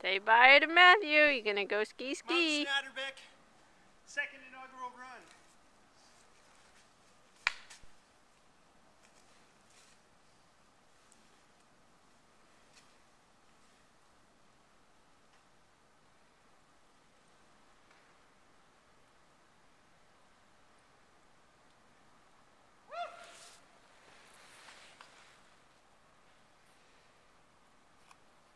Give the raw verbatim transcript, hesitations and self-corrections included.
Say bye to Matthew. You're gonna go ski ski. Mom Snatterbeck, second